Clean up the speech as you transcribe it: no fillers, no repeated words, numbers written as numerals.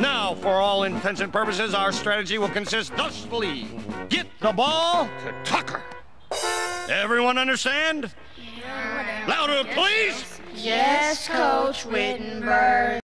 Now, for all intents and purposes, our strategy will consist thusly. Get the ball to Tucker. Everyone understand? Yeah. Louder, please. Yes, Coach Wittenberg.